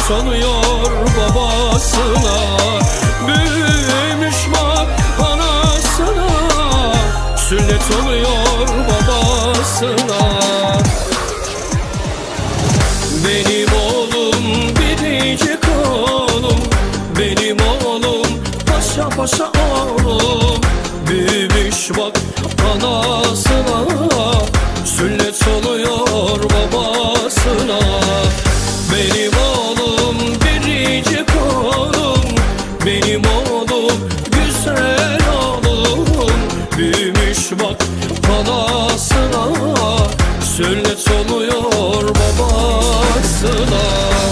oluyor babasına, büyümüş bak anasına, sünnet oluyor babasına. Benim oğlum biricik oğlum, benim oğlum paşa paşa oğlum, büyümüş bak anasına, sünnet oluyor babasına. Benim oğlum biricik oğlum, benim oğlum güzel oğlum, büyümüş bak anasına, sünnet oluyor babasına.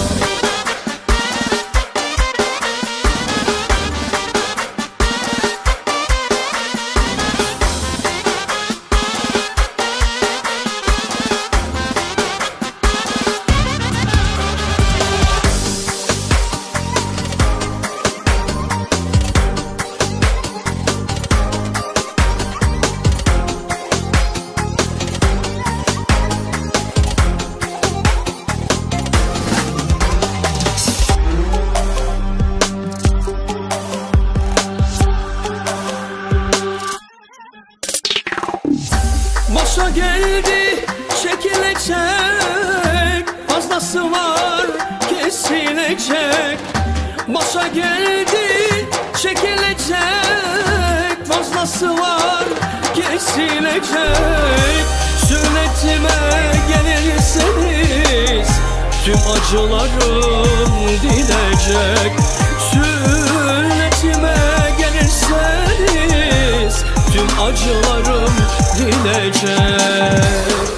Başa geldi çekilecek, fazlası var kesilecek. Başa geldi çekilecek, fazlası var kesilecek. Sünnetime gelirseniz tüm acılarım dinecek. Sünnetime gelirseniz tüm acılarım dinecek.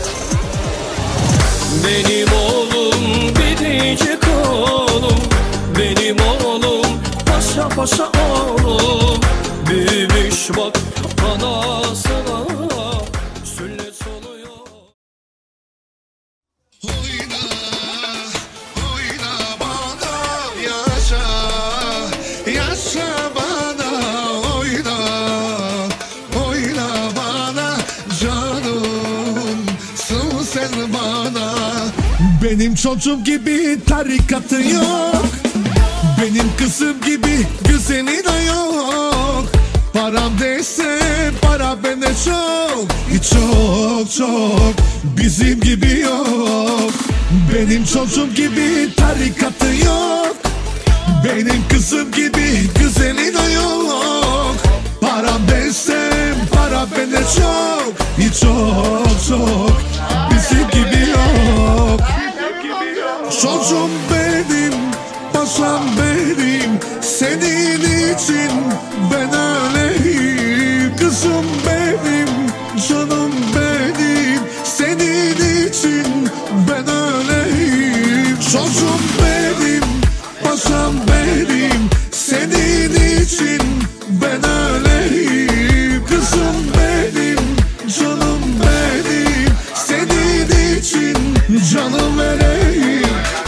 Benim oğlum biricik oğlum, benim oğlum paşa paşa oğlum, büyümüş bak anasına, sünnet oluyor. Oyna, oyna bana yaşa, yaşa bana oyna, oyna bana canımsın sen bana. Benim çocuğum gibi tarikatı yok, benim kızım gibi güzeli de yok. Param değilse para bende çok, çok çok bizim gibi yok. Benim çocuğum gibi tarikatı yok, benim kızım gibi güzeli de yok. Param değilse para bende çok, çok çok bizim gibi yok. Çocuğum benim, paşam benim, senin için ben öleyim. Kızım benim, canım benim, senin için ben öleyim. Çocuğum benim, paşam benim, senin için ben öleyim. Kızım benim, canım benim, senin için canım vereyim.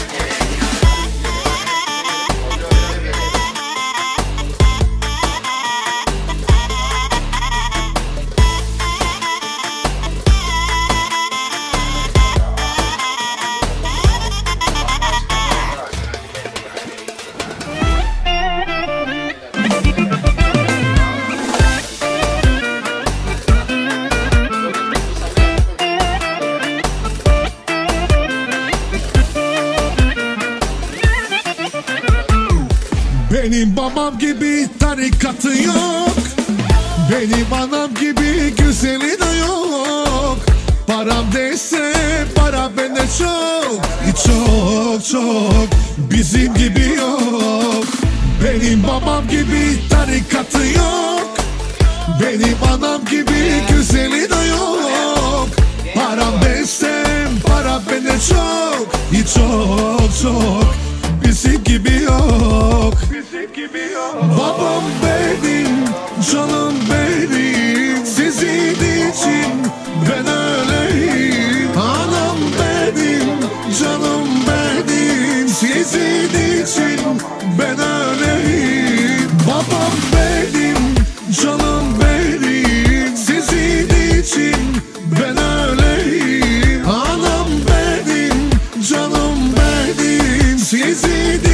Benim babam gibi tarikatı yok, benim anam gibi güzeli de yok. Param değilse para bende çok, çok çok bizim gibi yok. Benim babam gibi tarikatı yok, benim anam gibi güzeli de yok. Param değilse para bende çok, çok çok bizim gibi yok. Babam benim, canım benim, sizin için ben öleyim. Anam benim, canım benim, sizin için ben öleyim. Babam benim, canım benim, sizin için ben öleyim. Anam benim, canım benim, sizin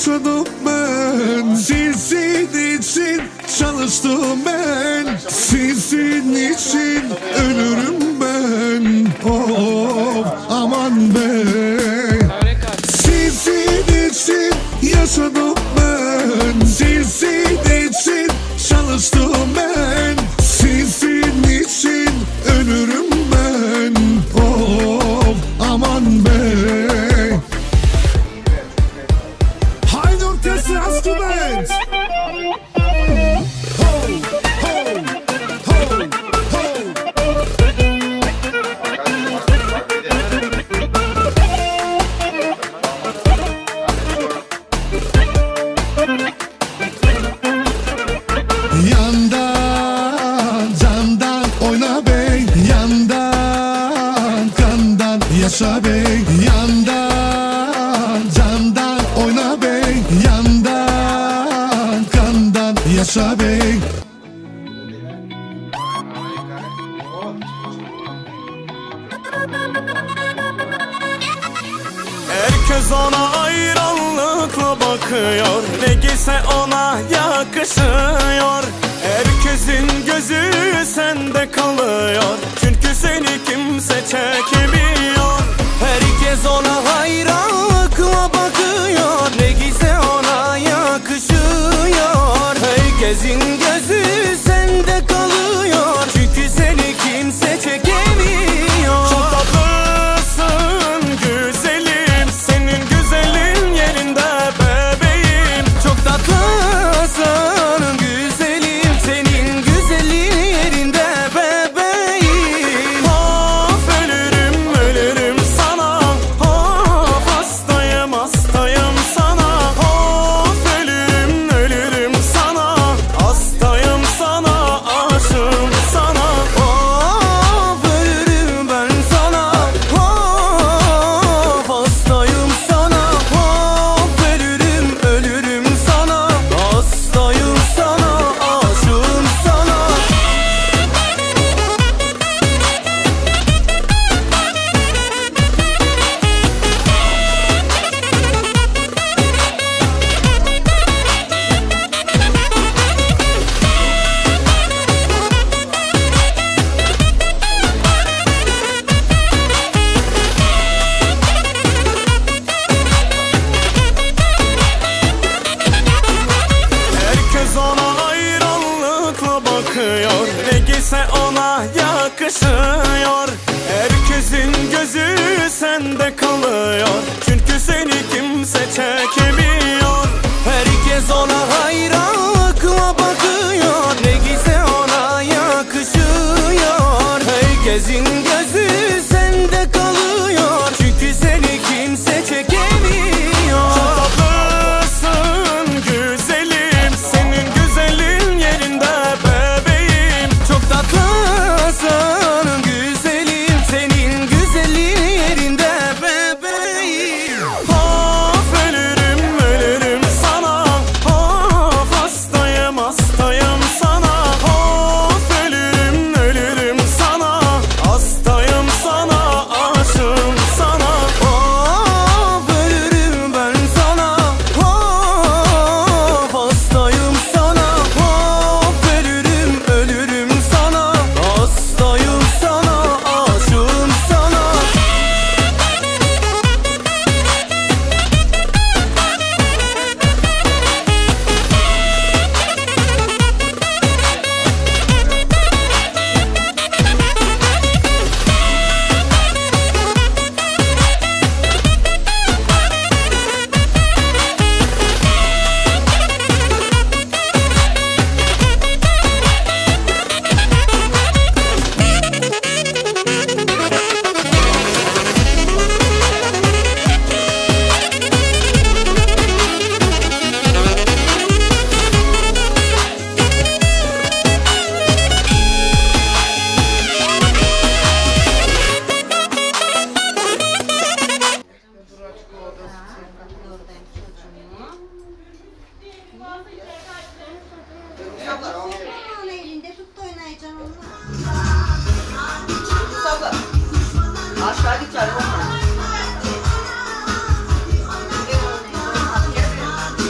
yaşadım ben. Sizin için çalıştım ben. Sizin için ölürüm ben. Of aman be. Sizin için yaşadım ben. Sizin için çalıştım ben. Sizin için ölürüm ben. Of aman be. Haydi orkestra Askubent. Yandan candan oyna bey, yandan kandan yaşa bey, yandan candan oyna bey, yandan kandan yaşa bey. Herkes ona hayranlıkla bakıyor, ne giyse ona yakışıyor. Herkesin gözü sende kalıyor, çünkü seni kimse çekemiyor. Herkes ona hayranlıkla bakıyor, ne giyse ona yakışıyor. Herkesin gözü sende kalıyor, çünkü seni kimse çekemiyor. Çok tatlısın güzelim, senin güzelin yerinde bebeğim. Çok tatlısın güzelim, senin güzelin yerinde bebeğim. Of ölürüm ölürüm sana, of hastayım hastayım sana. Of ölürüm ölürüm sana, hastayım sana, aşığım sana. Of ölürüm ben sana, of hastayım sana. Of ölürüm ölürüm sana, hastayım sana, aşığım sana. Herkes ona hayranlıkla bakıyor, ne giyse ona yakışıyor. Herkesin gözü sende kalıyor, çünkü seni kimse çekemiyor. Herkes ona hayranlıkla bakıyor, ne giyse ona yakışıyor. Herkesin gözü sende kalıyor, çünkü seni kimse çekemiyor. Çok tatlısın güzelim, senin güzelin yerinde bebeğim. Çok tatlısın güzelim, senin güzelin yerinde bebeğim. Of ölürüm ölürüm sana, of hastayım hastayım sana. Of ölürüm ölürüm sana, hastayım sana, aşığım sana. Of ölürüm ben sana, of hastayım sana. Of ölürüm ölürüm sana, hastayım sana, aşığım sana. Onu elinde tut da oynayacaksın onunla. Aşağı gideceğim.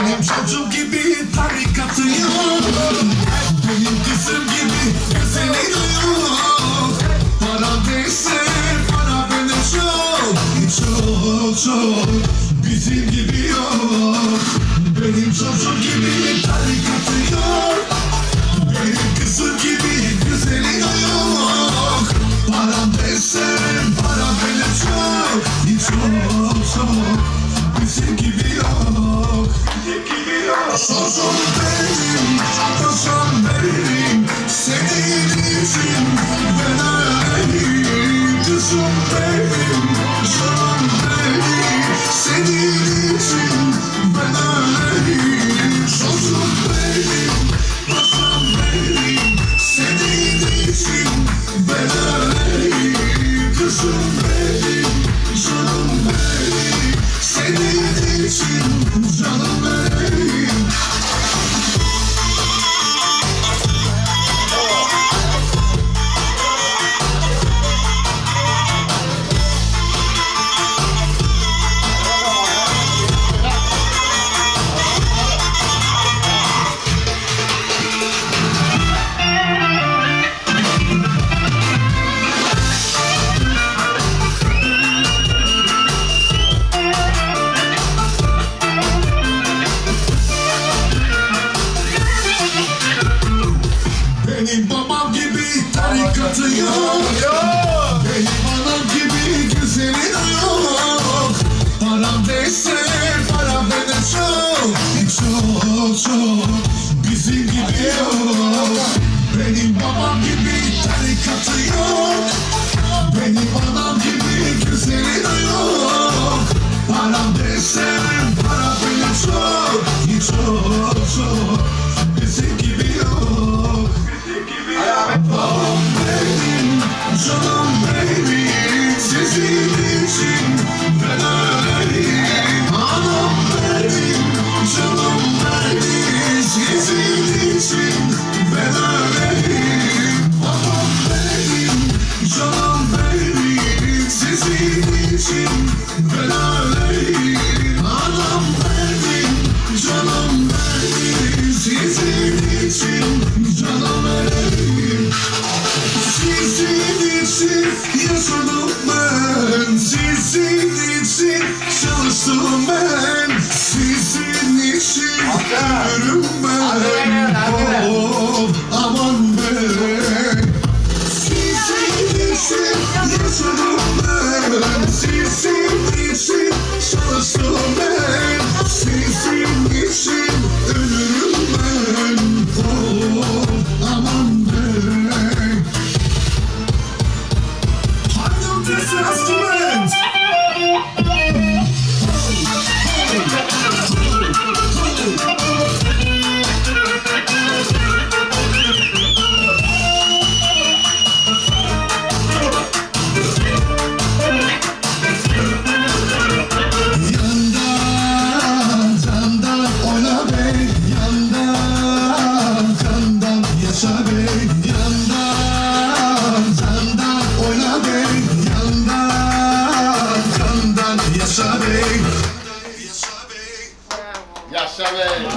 Benim çocuğum gibi tarikatı yok. Benim kızım gibi güzeli yok. Para değilse para bende çok. Çok çok bizim gibi yok. Benim çocuğum gibi tarikatı yok. Benim kızım gibi güzeli yok. Param desem para bende çok. Çok çok bizim gibi yok. Çocuğum benim, paşam benim. Senin için ben öleyim. Kızım benim, canım benim. Senin için ben öleyim. Çocuğum benim, paşam benim. Senin için ben öleyim. Kızım benim, canım benim. Senin için canım benim. Benim babam gibi tarikatı yok. Benim anam gibi güzeli yok. Param değilse para bende çok. Çok çok bizim gibi yok. Benim babam gibi tarikatı yok. Benim anam gibi güzeli yok. Param değilse para bende çok. Çok çok bizim gibi yok. Babam benim, canım benim. Sizin için ben öleyim. Anam benim, canım benim. Sizin için ben öleyim. Babam benim, canım benim. Sizin için ben öleyim. Anam benim, canım benim. Sizin için canım benim. Sizin için yaşadım ben. Sizin için çalıştım ben. Sizin için ölürüm ben. Oh, aman be. Sizin için yaşadım ben. Sizin için çalıştım ben. Sizin için ölürüm ben. Oh, aman be. This instrument. Yandan candan oyna bey, yandan kandan yaşa bey, yandan candan oyna bey, yandan kandan yaşa bey. Yaşa bey.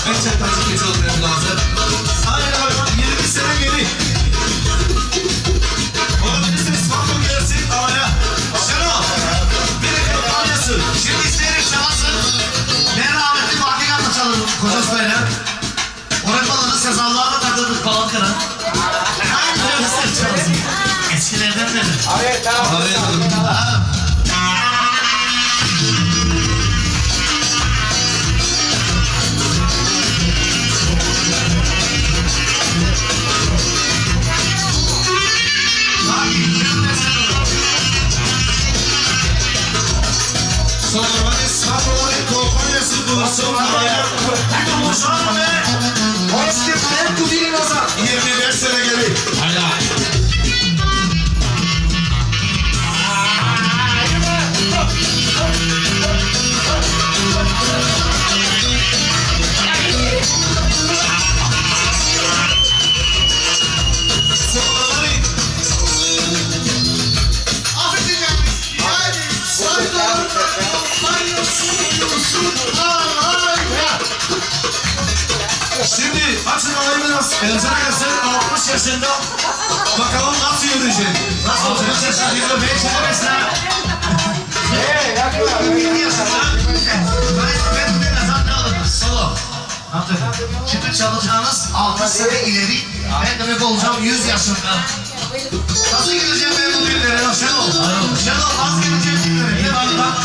Bence patiketi olmam lazım. Hayır abi 20 sene geri. Olabilirsiniz bakın gelsin havaya. Şenol. Bir de kampanyası. Şimdi isteyelim çalsın. Ben rahmetli Bakikan'la çalırım Kocasbay'la. Orakaların sezonlarına takıldık Balkan'a. Aynı öyle çalsın. Eskilerden beri. Abi tamam. Ben kudinin azar. 25 sene geri. Hala. Şimdi açın olayı biraz. Elinize gelsin 60 yaşında. Bakalım nasıl yürüyecek. Nasıl olacak? 60 yaşında 25 yaşında. 20 yaşında. Ben bugün ezan ne alırım? Solo. Şimdi çalacağınız 6 sene ileri. Ben demek olacağım 100 yaşında. Nasıl gideceğim ben bu düğünlere? Şenol. Şenol az geleceğim düğünlere. Bir bak bak.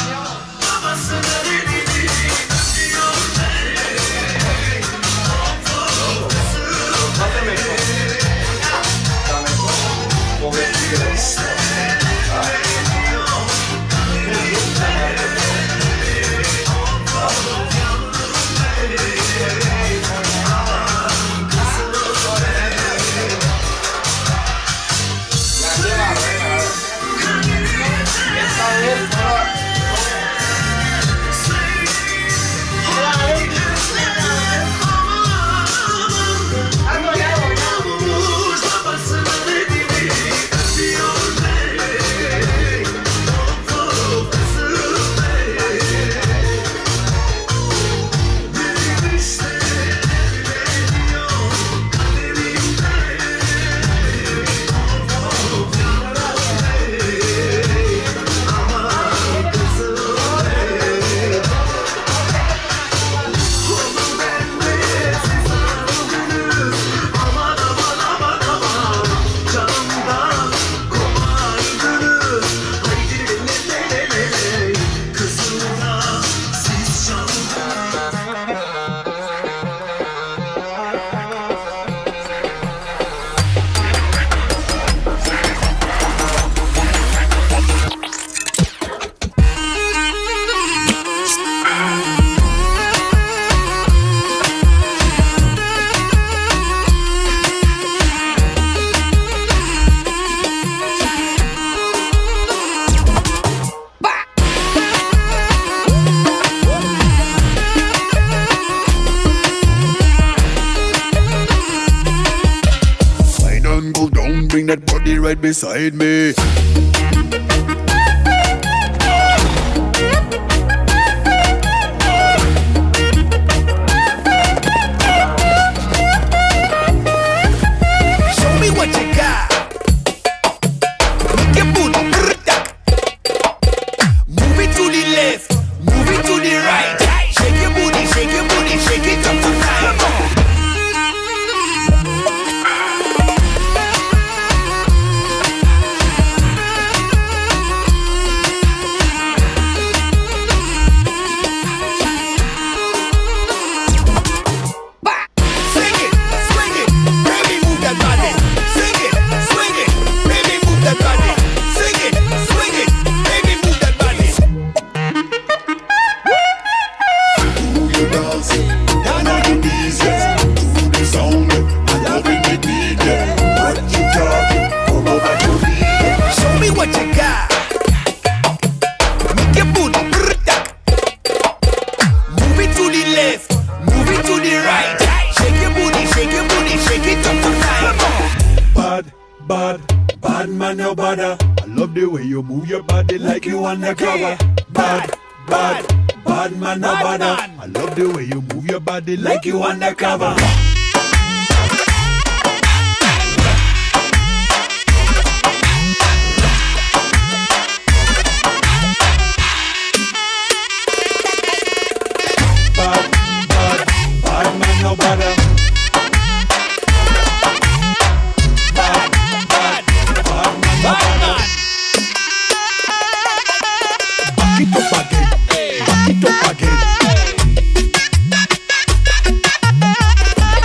Bring that body right beside me. Show me what you got. Make your booty move it to the left, move it to the right. Shake your booty, shake your booty, shake it up to time. Bad man, no bother. I love the way you move your body like you undercover. Bad Bad man, no bother. I love the way you move your body like you undercover. Bad man, no bother. Bad man, no bother. Back it up again. Back it up again.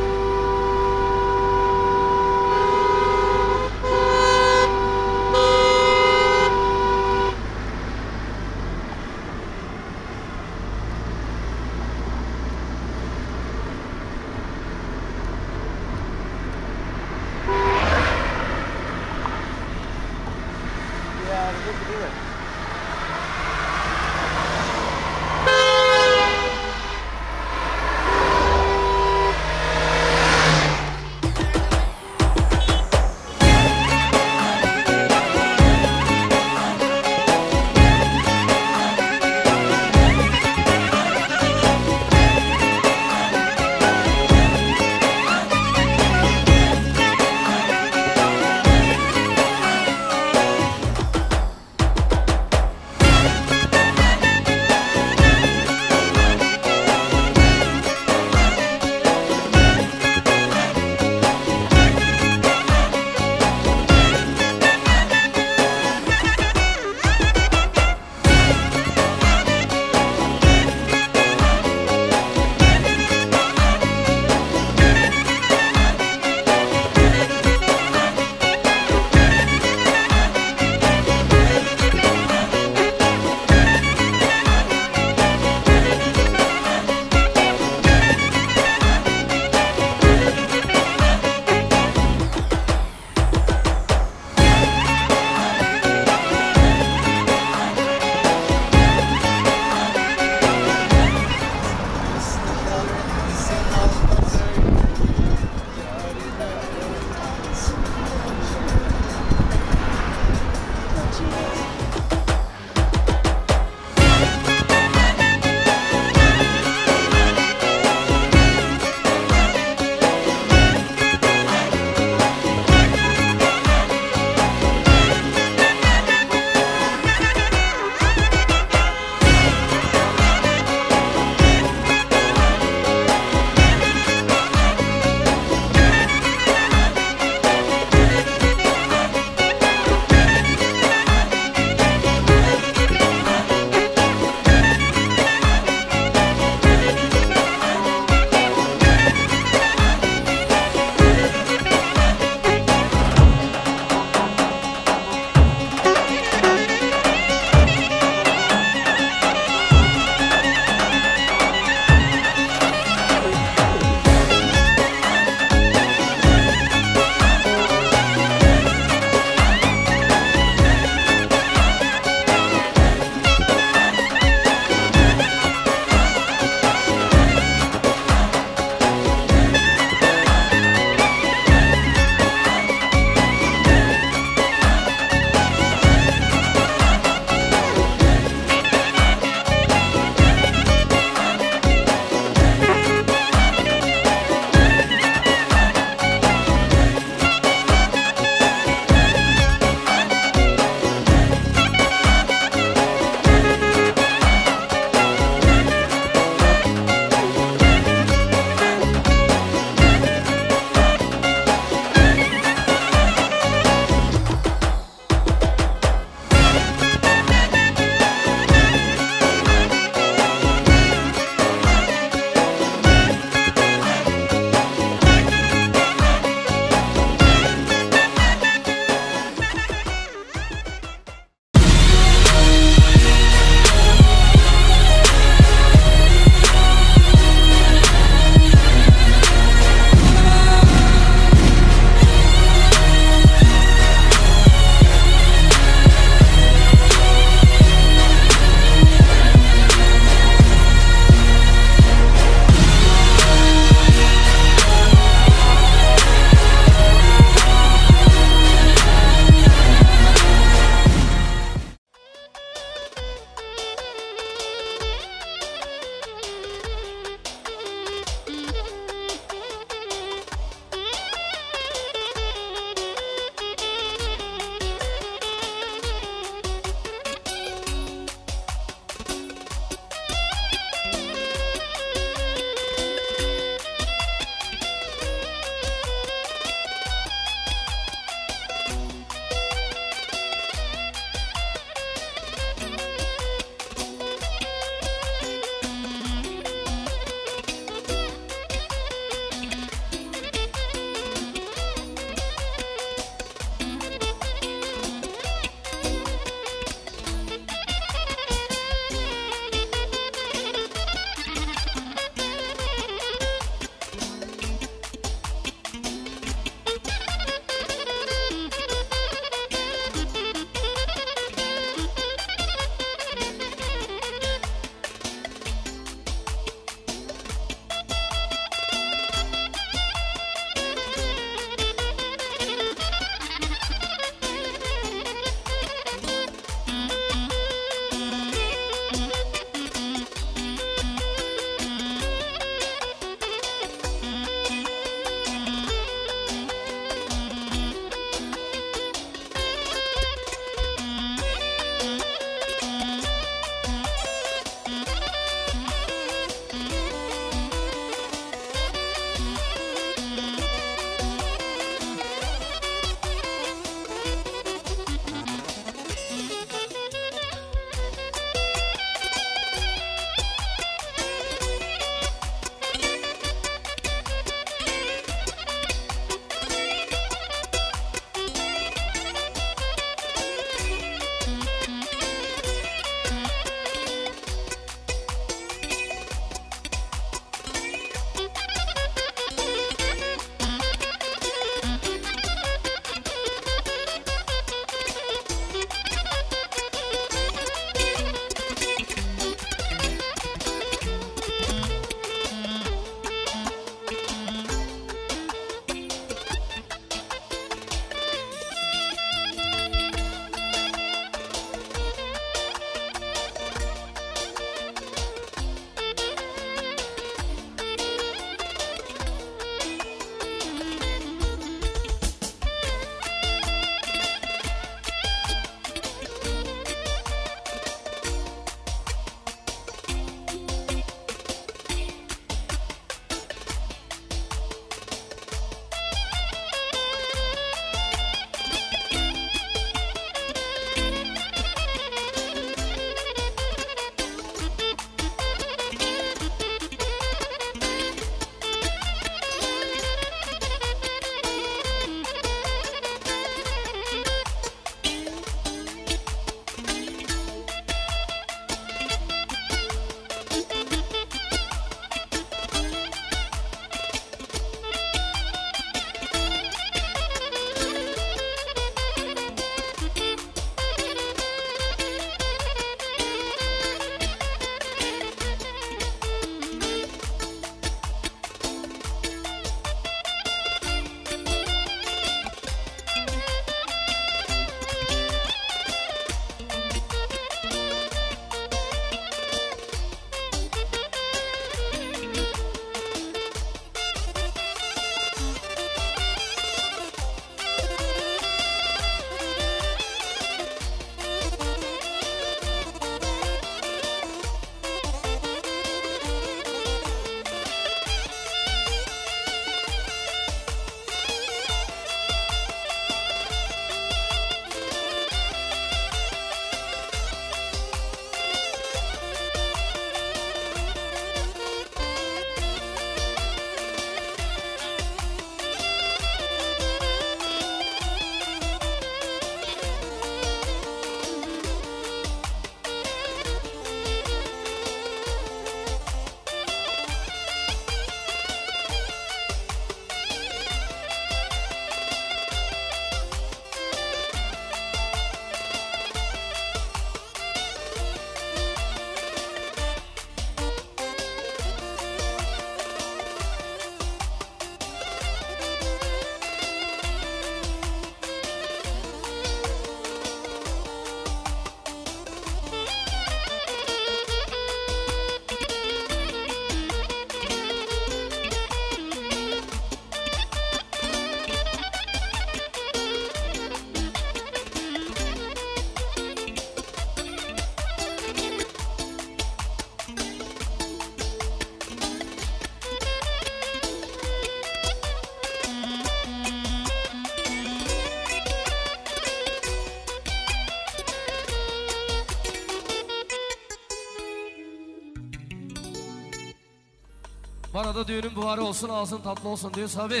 Bana da düğünün buharı olsun, ağzın tatlı olsun diyor abi.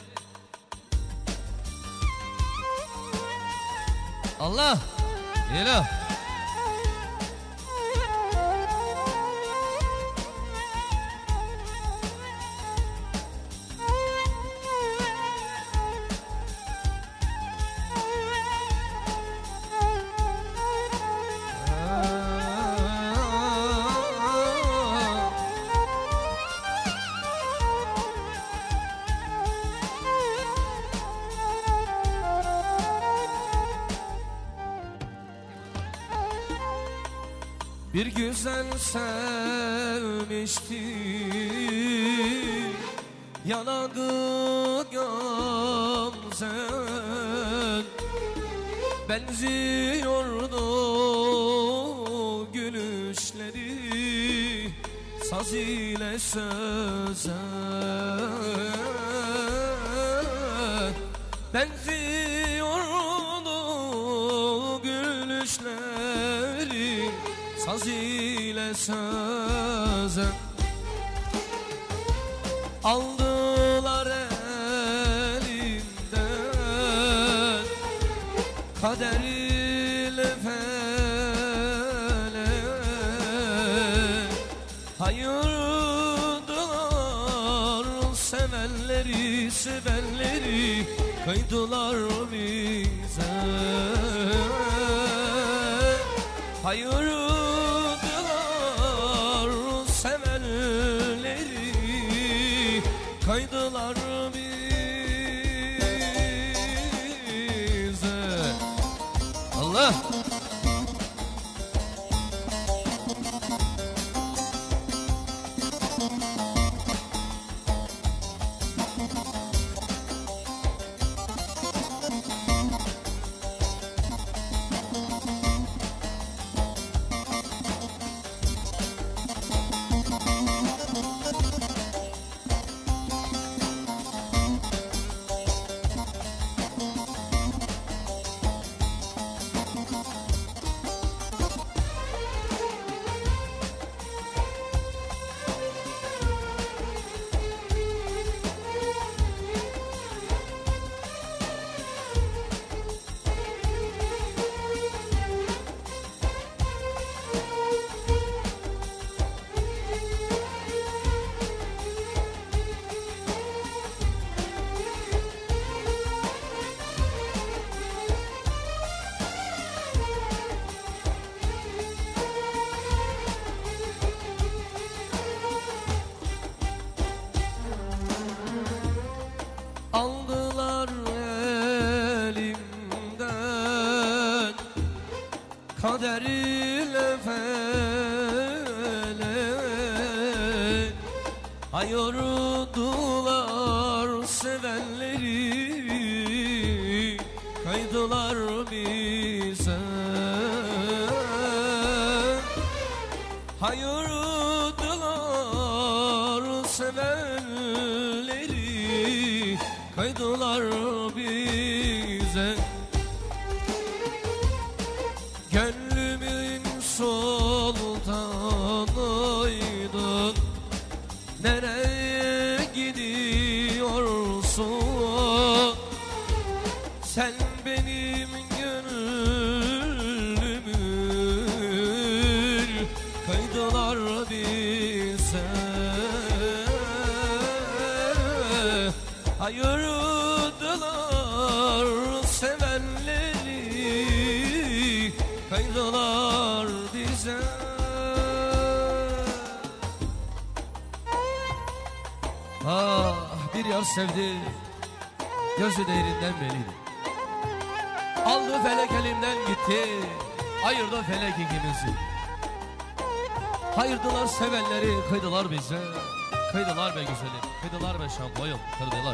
Allah! İlah! Bir güzel sevmişti, yanadı gamzen, benziyordu gülüşleri saz ile söze, benziyordu gülüşleri saz ile söze. Aldılar elinden kader ile felek, ayırdılar sevenleri sevenleri, kıydılar bize. Ayırdılar sevenleri, kaydılar bize. Allah! Aldılar elimden kader ile felek, ayırdılar sevenleri, kaydılar bize. Ayırdılar sevenleri, kaydılar bize. Gönlümün sultanıydın, nereye gidiyorsun? Sen benim gönlümün, kaydılar bize. Ayırdılar sevenleri, kaydılar bize. Ah, bir yar sevdi, gözü değerinden belliydi. Aldı felek elimden gitti, ayırdı felek ikimizi. Hayırdılar sevenleri, kıydılar bize. Kıydılar be güzelim, kıydılar be şampoyum, kırdılar.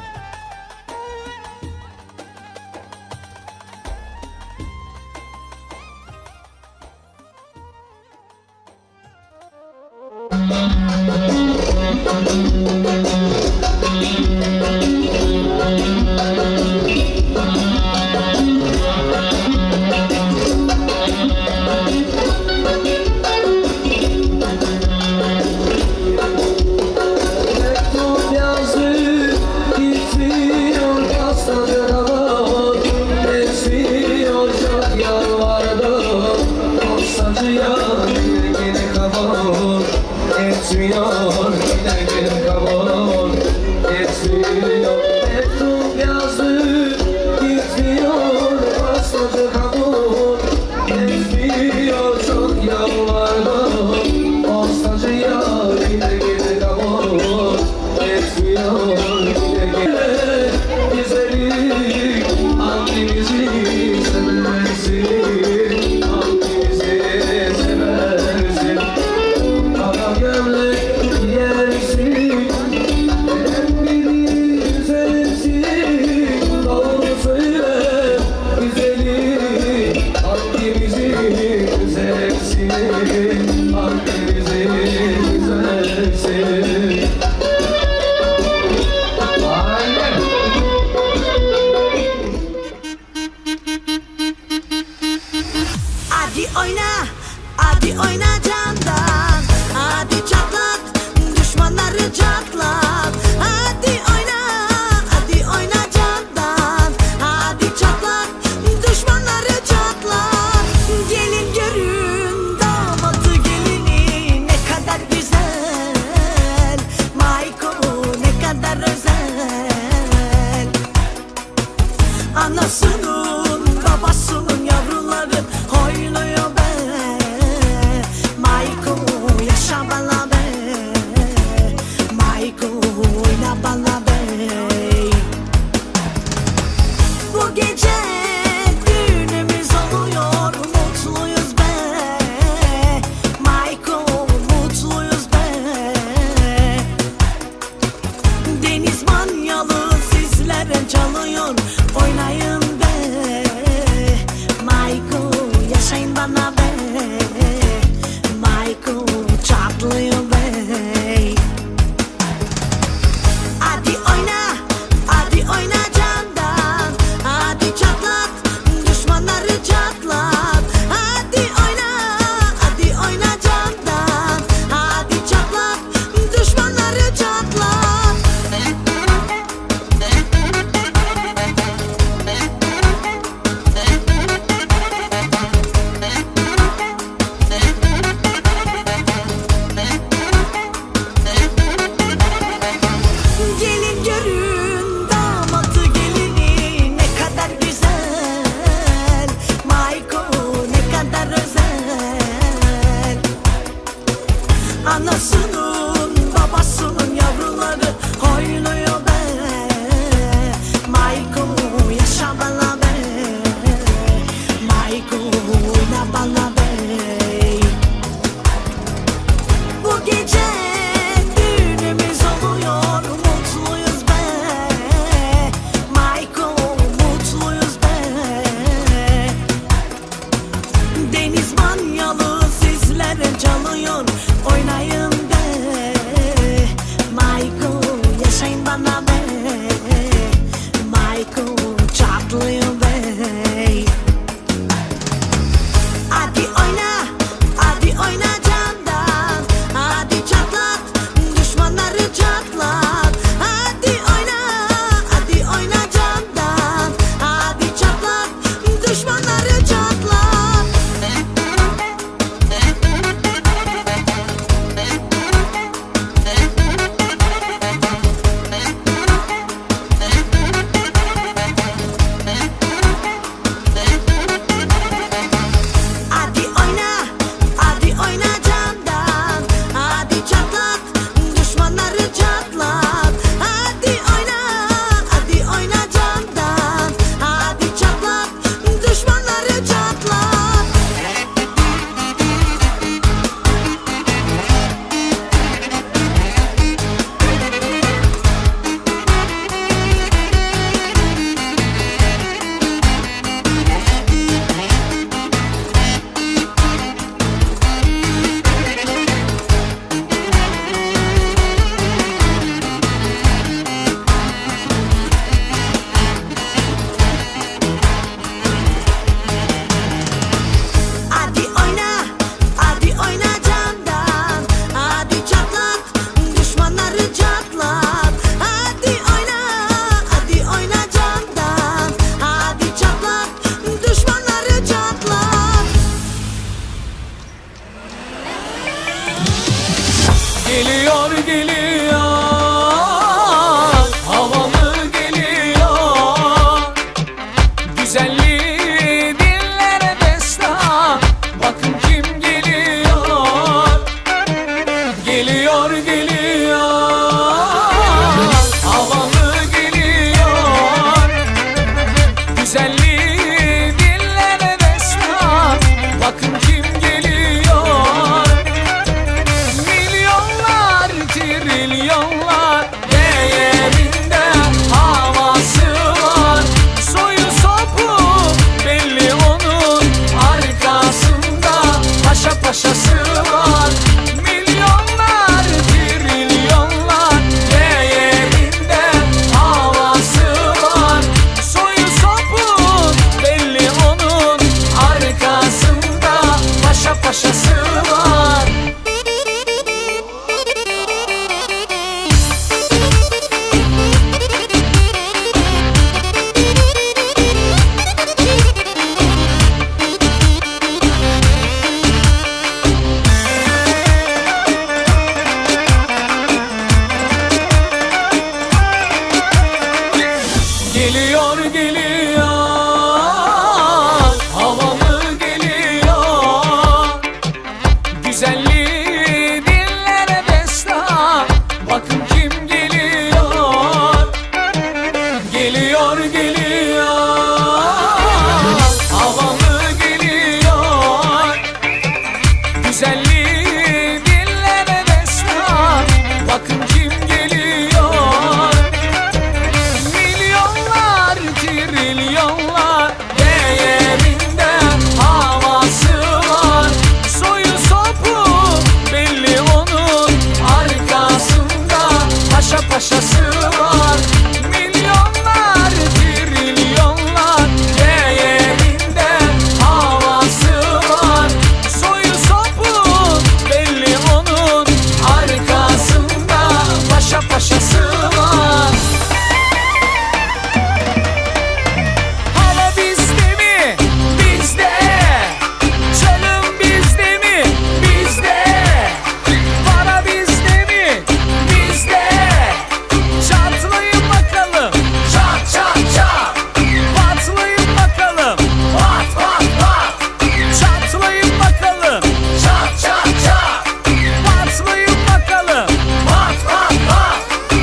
Yetmiyor gidelim kabul Yetmiyor mektup yazdı Gitmiyor başladı kabul Yetmiyor çok yalvardım Olsacıya gidelim kabul Yetmiyor gidelim Güzelim hangimizi seversin Hangimizi seversin Kara gömlek giyersin Hep biri güzelsin Doğru söyle güzelim Hangimizi güzelsin Hangimizi güzelsin Aynen Hadi oyna candan Hadi çatlat düşmanları çatlat Hadi oyna candan Hadi çatlat düşmanları çatlat Gelin görün damatı gelini ne kadar güzel Mayko ne kadar özel Anasının babasının yavruları oynuyor be Mayko yaşa bana be Mayko oyna bana be Bu gece düğünümüz oluyor mutluyuz be Mayko mutluyuz be Deniz manyalı sizlere çalıyor Oynayın be Mayko yaşayın bana be Mayko çatlıyor be Hadi oyna candan Hadi Güzelliği dillere destan. Bakın kim geliyor. Milyonlar, trilyonlar değerinde havası var. Soyu sopu belli onun arkasında paşa paşası var. Milyonlar, trilyonlar değerinde havası var. Soyu sopu belli onun arkasında paşa paşası var. Geliyor geliyor, havalı geliyor. Güzelliği dillere destan. Bakın kim geliyor. Geliyor geliyor, havalı geliyor. Güzelliği dillere destan. Bakın kim geliyor. Milyonlar, trilyonlar değerinde havası var. Soyu sopu belli onun arkasında paşa paşası var. Milyonlar, trilyonlar değerinde havası var. Soyu sopu belli onun arkasında paşa paşası var. Hava bizde mi? Bizde. Canım bizde mi? Bizde. Para bizde mi? Bizde. Çatlayın bakalım. Çat çat çat. Patlayın bakalım. Pat pat pat. Çatlayın bakalım. Çat çat çat. Patlayın bakalım. Pat pat pat.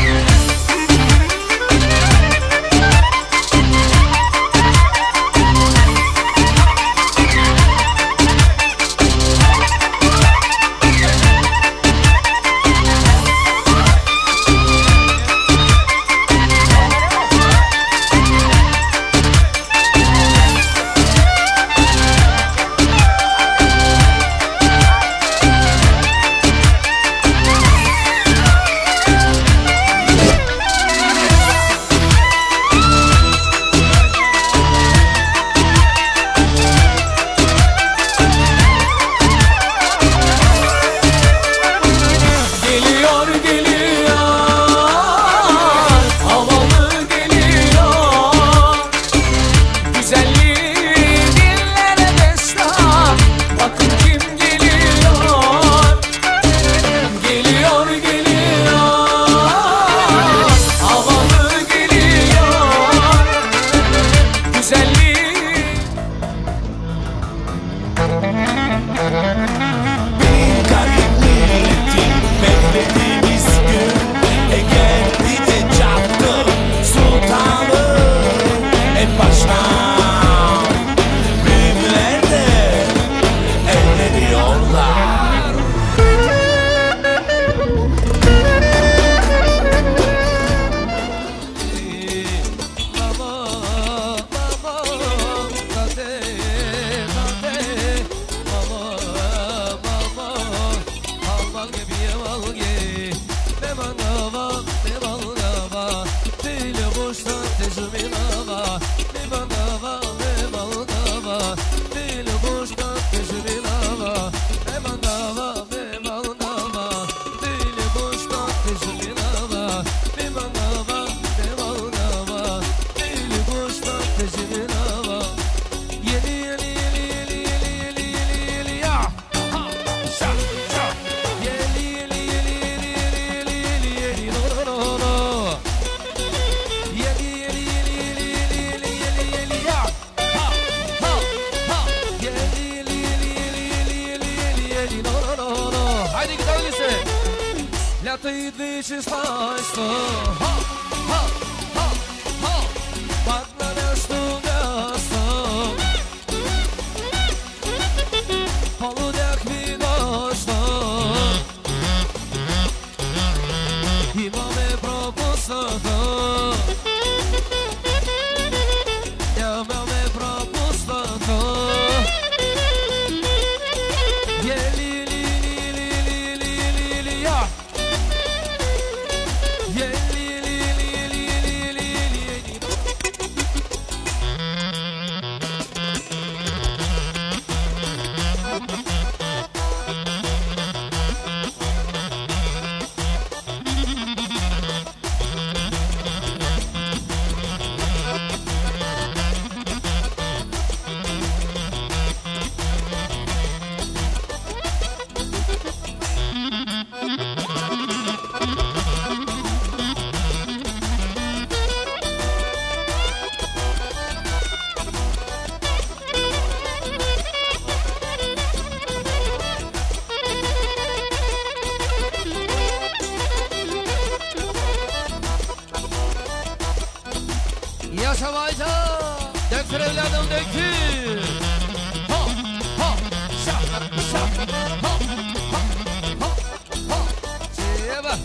Geliyor geliyor, havalı geliyor. Güzelliği dillere destan. Bakın kim geliyor. Geliyor geliyor, havalı geliyor. Güzelliği Beklediğimiz gün geldi de çattı sultanı. En baştan büyükler de evleniyorlar. ты дышишь стой, хоп, хоп, хоп, хоп. Под нами штука Köylerindeki ha ha şaka şaka ha ha ha ha Çiğbe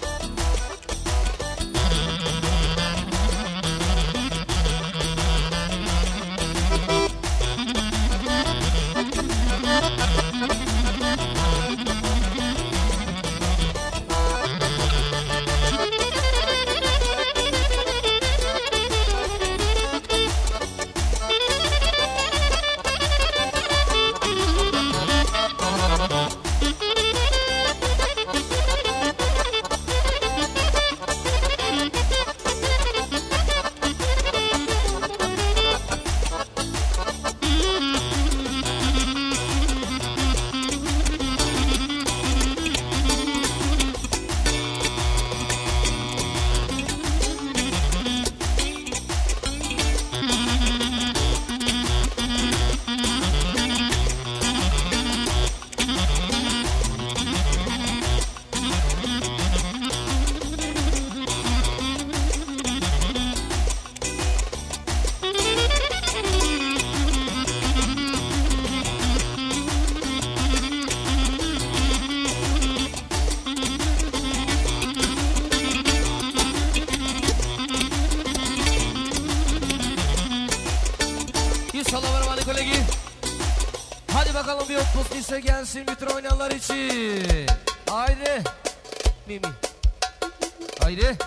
bakalım bir otuz lise gelsin bütün oynayanlar için. Haydi. Mimi. Haydi.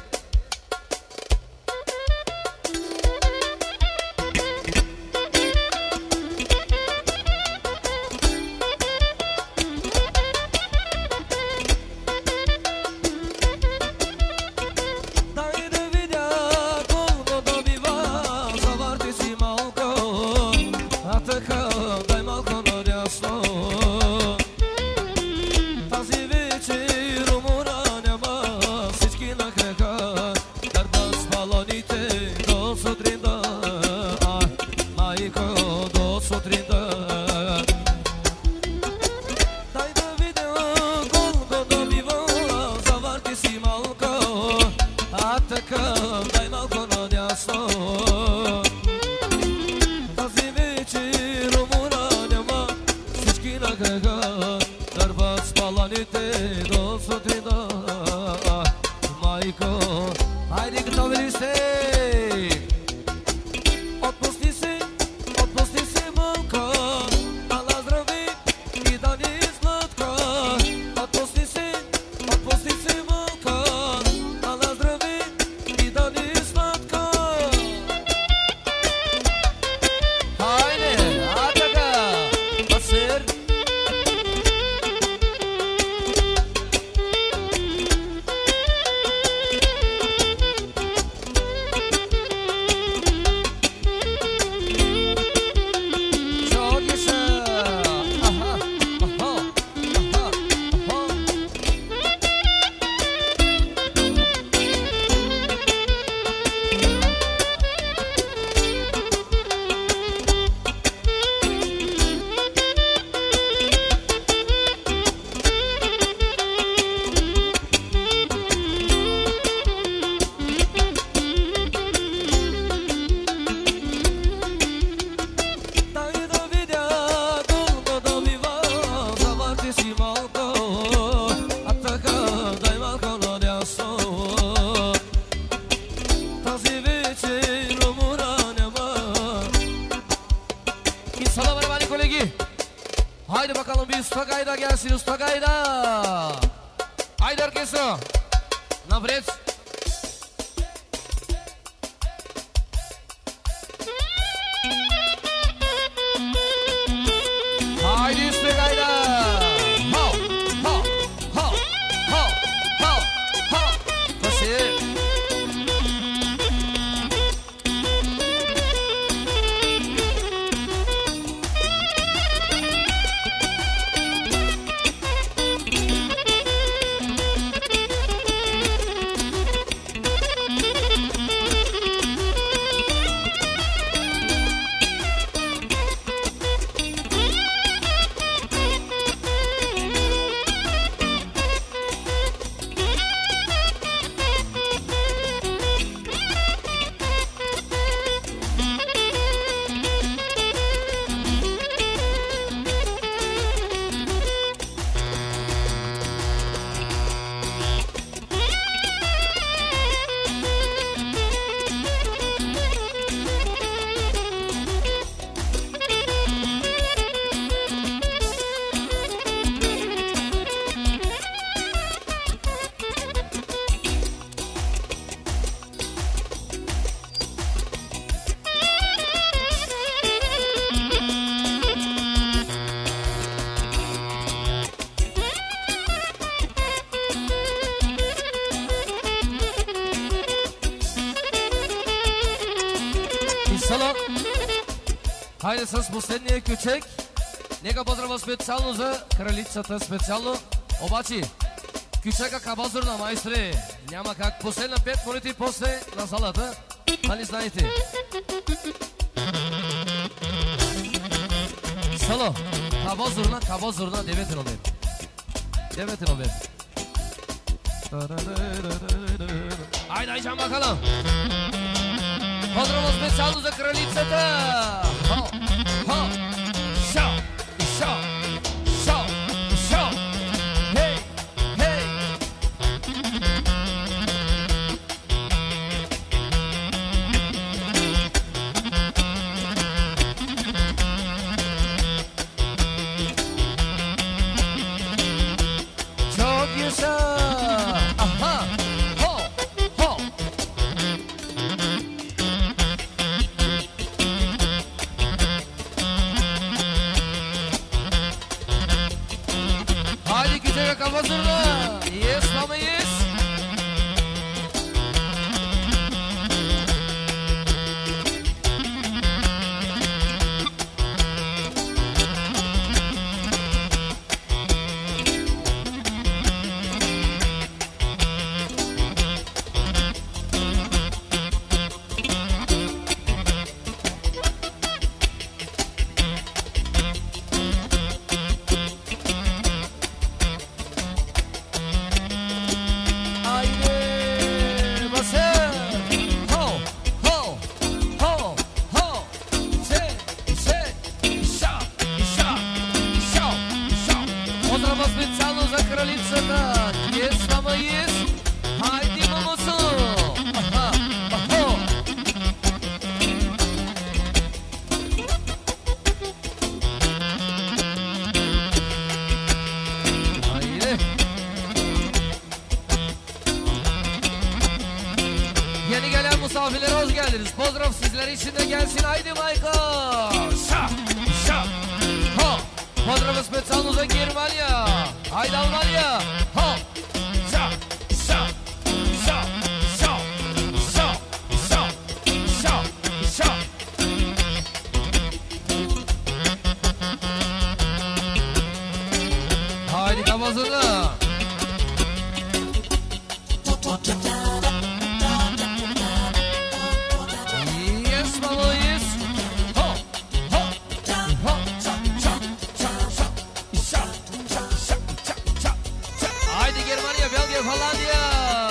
Haydi bakalım bir usta gayda gelsin, usta gayda. Haydi orkestra. Navret. Haydi usta gayda. Ha ha ha ha ha ha. Nasıl? Хайде с последния кючек. Нека поздрава специално за кралицата, специално. Обаче, кючека кабазурна, майстри. Няма как. Последна 5 минути после на залата. Нали знаете? Сало, кабазурна, 9 номер. 9 номер. Айде, айчам бакалım. Pozdrav specijalno za kraljicata. Ho, ho, šao, šao, šao, šao. Hej, hej. Çok yaşa. Aha, ho, ho. Haydi küçük kafa zurna. Yes mama yes. Yeni gelen misafirlere hoş geldiniz. Pozdrav sizler için de gelsin. Haydi Michael. Şa, şa, ho. Pozdrav specjalno za Germania. Haydi Almanya. Ho, şa, şa, şa, şa, şa, şa, şa, şa. Haydi kafasına. Holandia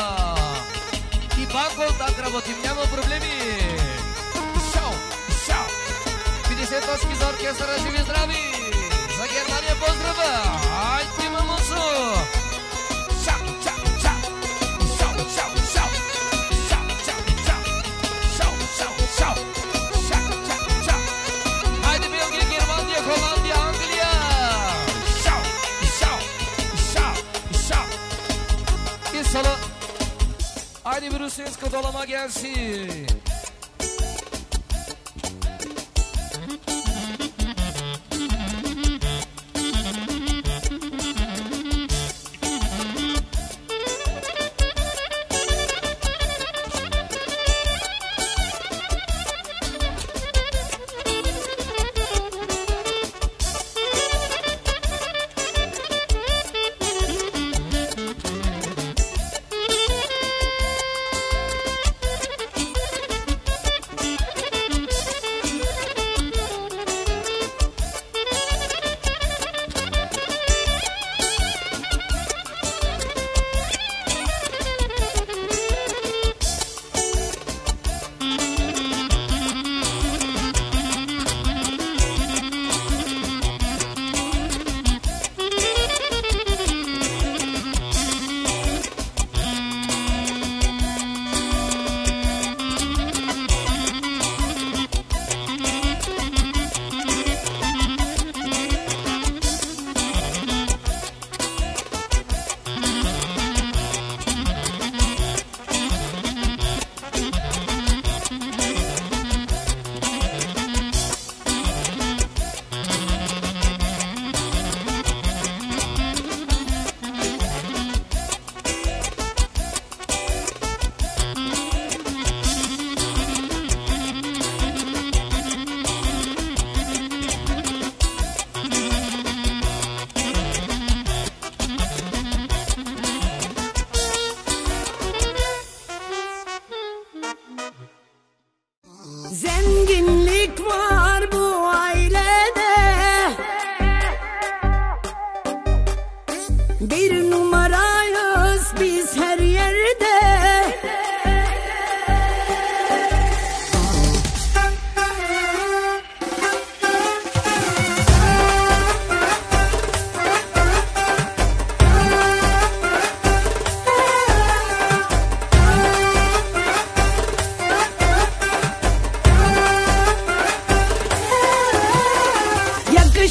i Bangkok tak работим, няма проблеми. Шау, шау. 50 точки за оркестъра, живи здрави. За Германия поздрава. Айде мамусу. Шау, шау, шау. Шау, шау, шау. Шау, шау, шау. Шау, шау, шау. Шау, шау, шау. Айде Белгия, Германия, Холандия, Англия. Шау, шау, шау, шау. И сало. Haydi bir Rusya'nska dolama gelsin.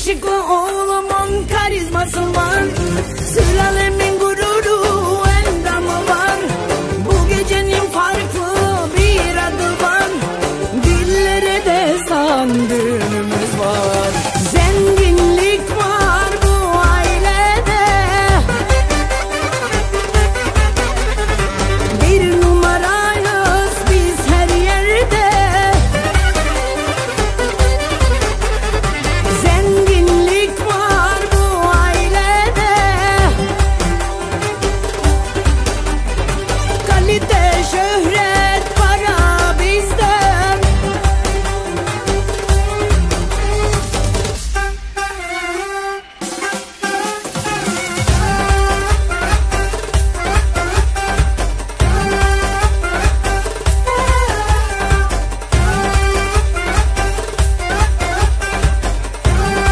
Yakışıklı oğlumun karizması var. Sülalemin gururu endamı var. Bu gecenin farklı bir adı var. Dillere destan düğünümüz var. Zenginlik var bu ailede. Bir numarayız biz her yerde. Zenginlik var bu ailede. Kalite, şöhret, para bizden.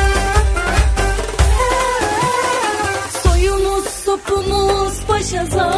Soyumuz, sopumuz, paşa